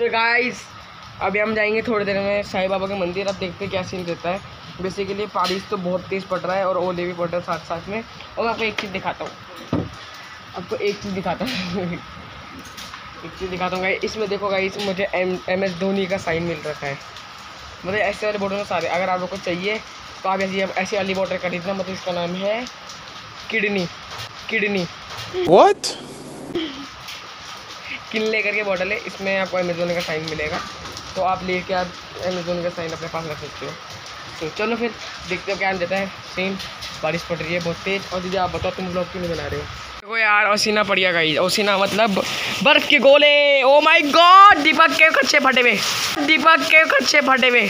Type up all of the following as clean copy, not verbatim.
तो गाइस अभी हम जाएंगे थोड़ी देर में साईं बाबा के मंदिर। अब देखते हैं क्या सीन रहता है। बेसिकली बारिश तो बहुत तेज़ पड़ रहा है और ओले भी पड़ रहे हैं साथ साथ में। और मैं आपको एक चीज़ दिखाता हूँ, आपको एक चीज़ दिखाता हूँ एक चीज़ दिखाता हूँ गाइस। इसमें देखो गाइस, मुझे MS धोनी का साइन मिल रखा है। मतलब ऐसे वाले बोतल में सारे, अगर आप लोग को चाहिए तो आप ऐसी वाली बोतल खरीदना। मतलब इसका नाम है किडनी What? किनले करके बॉटल है। इसमें आपको अमेजोन का साइन मिलेगा, तो आप लेके आप अमेजोन का साइन अपने पास रख सकते हो। तो चलो फिर देखते हो क्या देता है सीन। बारिश पड़ रही है बहुत तेज़। और दीदी आप बताओ, तुम लोग क्यों नहीं बना रहे हो? देखो यार, ओसीना पड़ गया गाइस। ओसीना मतलब बर्फ के गोले। ओ माय गॉड, दीपक के कच्चे फटे हुए, दीपक के कच्चे फटे हुए।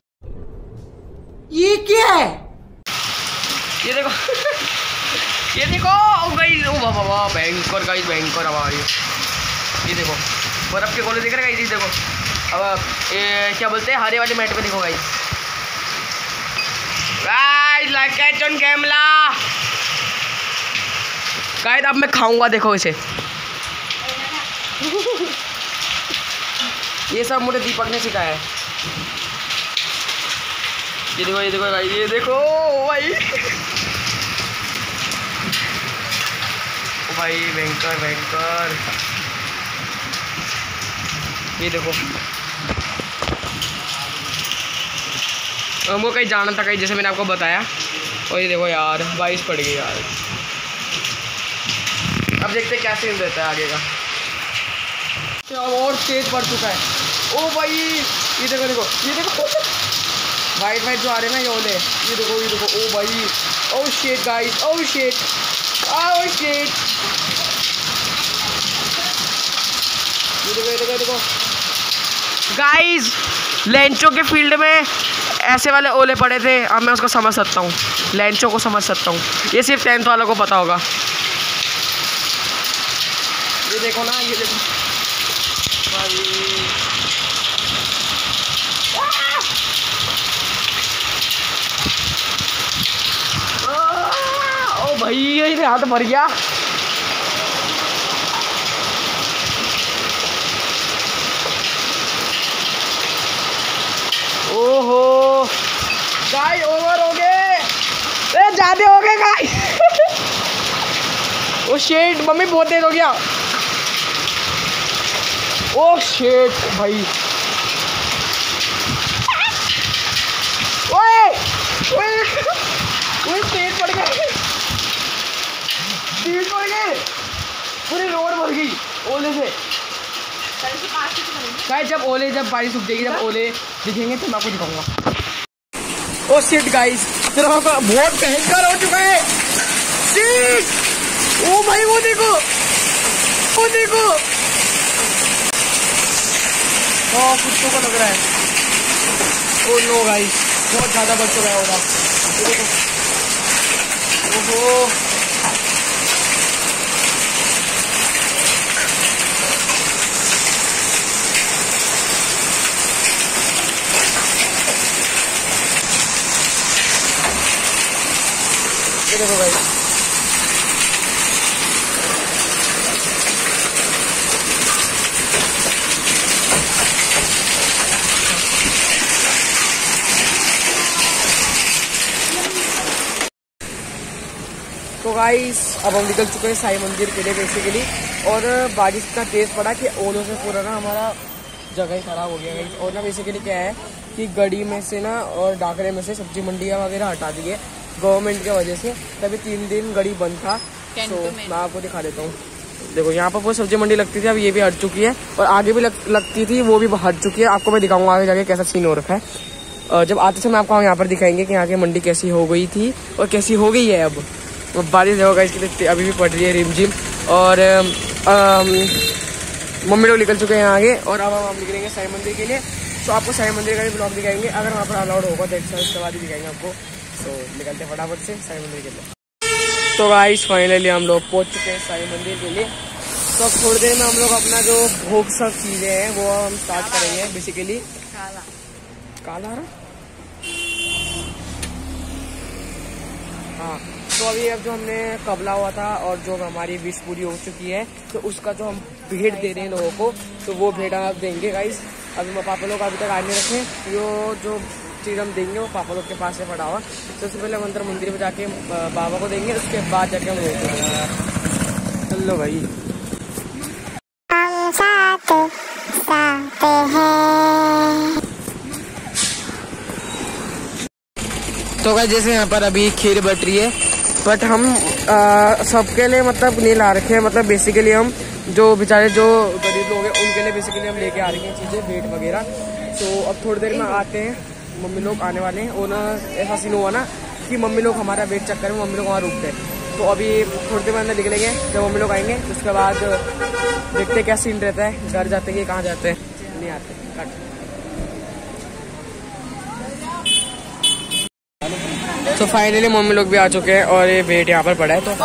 ये क्या है? ये देखो ये देखो गाइस, ओ बाबा भयंकर गाइस, भयंकर हमारी। ये देखो बर्फ के गोले दिख रहे गाइस। देखो अब क्या बोलते हैं, हरे वाले मैट पे देखो guys. Guys like catch on camera guys. अब मैं खाऊंगा, देखो इसे। ये सब मुझे दीपक ने सिखाया है। ये देखो गाइस, ये देखो भाई ओ भाई, भयंकर भयंकर। ये देखो हमको कहीं जाना था, कहीं जैसे मैंने आपको बताया। और ये देखो यार, बारिश पड़ गई यार। अब देखते क्या सीन रहता है आगे का। और तेज पड़ चुका है। ओ भाई ये देखो वाइट जो आ रहे हैं ना ये ओले। ये देखो ओ भाई, oh shit guys, oh shit. ये देखो गाइस, लेंचो के फील्ड में ऐसे वाले ओले पड़े थे। अब मैं उसको समझ सकता हूँ, लेंचो को समझ सकता हूँ। ये सिर्फ 10th वालों को पता होगा। ये देखो ना, ये देखो भाई। ओ भाई, ये हाथ भर गया। ओहो गाइस, ओवर हो गए, ज्यादा हो गए गाइस। ओ शिट, मम्मी बहुत देर हो गया। ओ शिट भाई, ओए तेज पड़ गए, पूरी रोड भर गई ओले से। गाइस जब बारिश रुक जाएगी, जब ओले दिखेंगे तो मैं आपको दिखाऊंगा। ओ शिट गाइस, तेरा बहुत भयंकर हो चुका है। शिट, ओ भाई वो देखो कुत्तों का लग रहा है। ओ नो गाइस, बहुत ज्यादा बढ़ चुका है ओला। ओहो ये देखो भाई, तो गाइस अब हम निकल चुके हैं साईं मंदिर के लिए बेसिकली। और बारिश का तेज पड़ा कि ओलों से पूरा ना हमारा जगह ही खराब हो गया गाइस। और ना बेसिकली क्या है कि गड़ी में से ना और डाकरे में से सब्जी मंडियाँ वगैरह हटा दी है गवर्नमेंट की वजह से। तभी 3 दिन गड़ी बंद था। तो मैं आपको दिखा देता हूँ। देखो यहाँ पर वो सब्जी मंडी लगती थी, अब ये भी हट चुकी है। और आगे भी लगती थी, वो भी हट चुकी है। आपको मैं दिखाऊंगा आगे जाके कैसा सीन हो रखा है। जब आते समय आपको हम यहाँ पर दिखाएंगे कि यहाँ की मंडी कैसी हो गई थी और कैसी हो गई है अब। बारिश होगा इसकी अभी भी पड़ रही है रिमझिम। और मम्मी लोग निकल चुके हैं यहाँ आगे। और अब हम निकलेंगे साईं मंदिर के लिए। तो आपको साईं मंदिर का भी ब्लॉग दिखाएंगे, अगर वहाँ पर अलाउड होगा तो उसके बाद ही दिखाएंगे आपको। तो निकलते फटाफट से साईं मंदिर के लिए। तो गाइस फाइनली हम लोग पहुँच चुके हैं साईं मंदिर के लिए। तो अब थोड़ी देर में हम लोग अपना जो भोग सब चीज़ें हैं वो हम स्टार्ट करेंगे। बेसिकली काला हाँ, तो अभी अब जो हमने कबला हुआ था और जो हमारी विश पूरी हो चुकी है, तो उसका जो हम भेंट दे रहे हैं लोगों को, तो वो भेंट आप देंगे गाइस। अभी पापा लोग अभी तक आने रखे, जो चीज़ हम देंगे वो पापा लोग के पास से पड़ा हुआ। तो सबसे पहले हम अंदर मंदिर में जाके बाबा को देंगे, उसके बाद जाके हम लोग चलो भाई। तो गाइस जैसे यहाँ पर अभी खीर बट रही है, बट हम सबके लिए मतलब नहीं ला रखे हैं, मतलब बेसिकली हम जो बेचारे जो गरीब लोग हैं उनके लिए बेसिकली हम लेके आ रहे हैं चीज़ें, वेट वगैरह। तो अब थोड़ी देर में आते हैं, मम्मी लोग आने वाले हैं। और ना ऐसा सीन हुआ ना कि मम्मी लोग हमारा वेट चक्कर में मम्मी लोग वहाँ रुक गए। तो अभी थोड़ी देर में अंदर निकलेंगे, जब मम्मी लोग आएंगे उसके बाद देखते क्या सीन रहता है, घर जाते हैं कहाँ जाते हैं, नहीं आते कट। तो फाइनली मम्मी लोग भी आ चुके हैं और ये वेट यहाँ पर पड़ा है। तो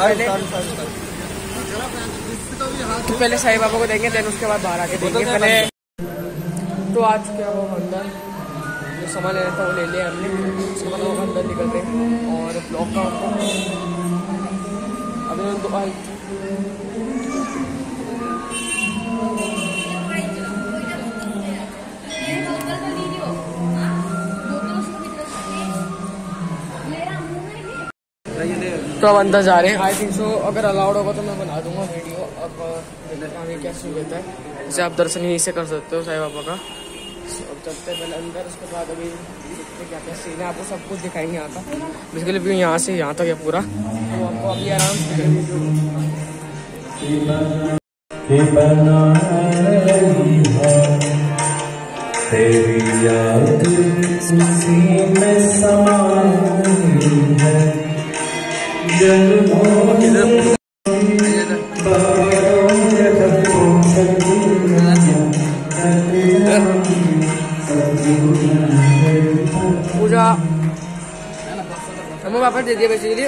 पहले साईं बाबा को देंगे, देन उसके बाद बाहर आके देंगे पहले। तो आ चुके हैं वो अंदर, जो सामान लेना था वो ले लिया हमने। उसके बाद लोग अंदर निकलते हैं और ब्लॉक का अभी तो अब अंदर जा रहे हैं। आई थिंक सो अगर अलाउड होगा तो मैं बना दूंगा वीडियो। अब आगे क्या सीन रहता है, जैसे आप दर्शन यहीं से कर सकते हो साईं बाबा का। अब चलते हैं पहले अंदर, उसके बाद अभी क्या क्या सीन है आपको सब कुछ दिखाएंगे यहाँ का। बेसिकली व्यू यहाँ से यहाँ तक है पूरा, तो आपको अभी आराम से तेरी याद में समाई है पूजा हमें वापस दे दिया बेसिकली,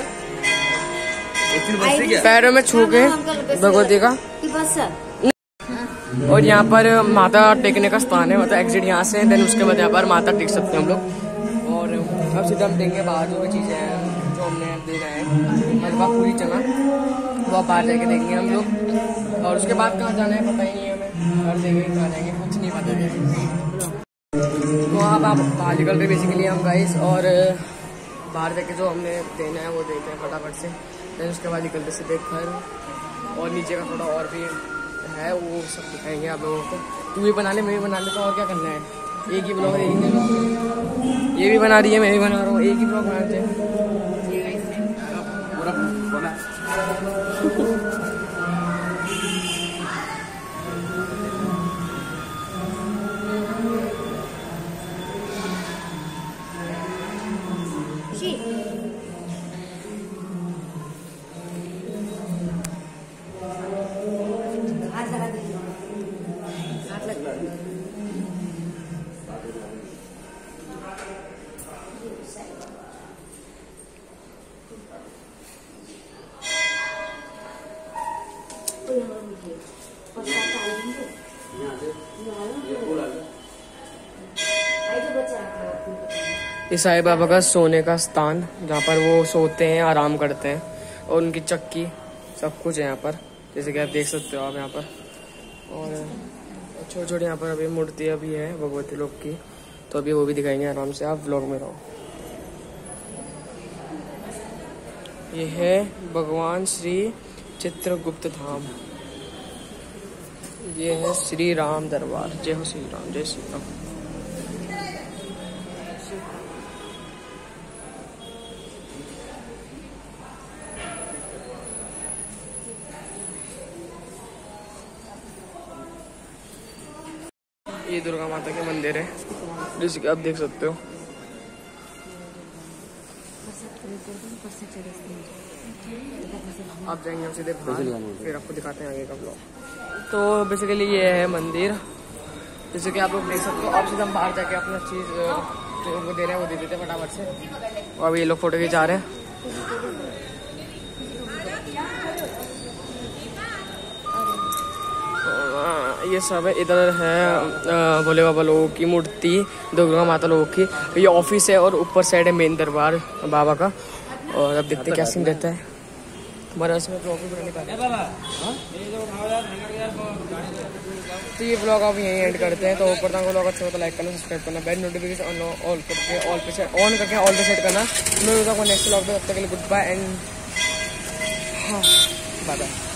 पैरों में छू के भगवती का। और यहाँ पर माता टेकने का स्थान है, मतलब एग्जिट यहाँ से, देन उसके बाद यहाँ पर माता टेक सकते हैं हम लोग। और अब सीधा हम देंगे बाहर जो भी चीज़ें हैं जो हमने देना है, हलवा पूरी चना, वो बाहर जाके देंगे हम लोग। और उसके बाद कहाँ जाना है पता ही नहीं है हमें, घर देंगे कहाँ जाएंगे कुछ नहीं पता है। तो अब आप बाहर निकल रहे बेसिकली हम गाइस, और बाहर जाके जो हमने देना है वो देते हैं फटाफट से। देन उसके बाद निकलते सीधे घर, और नीचे का थोड़ा और भी है वो सब दिखाएंगे आप लोगों को। तू भी बना ले, मैं भी बना लेता हूँ, और क्या करना है, एक ही ब्लॉग देखेंगे। ये भी बना रही है, मैं भी बना रहा हूँ, एक ही ब्लॉग बनाते हैं। ये साईं बाबा का सोने का स्थान, जहाँ पर वो सोते हैं, आराम करते हैं, और उनकी चक्की सब कुछ है यहाँ पर, जैसे कि आप देख सकते हो आप यहाँ पर। और छोटे छोटे यहाँ पर अभी मूर्तियाँ भी है भगवती लोग की, तो अभी वो भी दिखाएंगे आराम से, आप व्लॉग में रहो। ये है भगवान श्री चित्रगुप्त धाम, ये है श्री राम दरबार। जय हो श्री राम, जय श्री राम। ये दुर्गा माता के मंदिर है, जैसे कि आप देख सकते हो। आप जाएंगे हम सीधे बाहर, फिर आपको दिखाते हैं आगे का ब्लॉग। तो बेसिकली ये है मंदिर, जैसे कि आप लोग देख सकते हो। आप सीधे हम बाहर जाके अपना चीज़ जो उनको दे रहे हैं वो दे देते हैं फटाफट से। और अभी ये लोग फोटो खिंचा रहे हैं। ये सब है, इधर है भोले बाबा लोगों की मूर्ति, दुर्गा माता लोगों की। ये ऑफिस है और ऊपर साइड है मेन दरबार बाबा का। और अब देखते क्या सीन रहता है। हमारा इसमें ब्लॉग भी बना नहीं पा रहे। तो ये ब्लॉग आप यहीं एंड करते हैं। तो ऊपर तक ब्लॉग अच्छा हो तो लाइक करना, सब्सक्राइब करना, बेल नोटिफिकेशन ऑन करके ऑन करके ऑल पे सेट करना। मैं मिलता हूँ नेक्स्ट ब्लॉग में, तब तक के लिए goodbye and bye bye.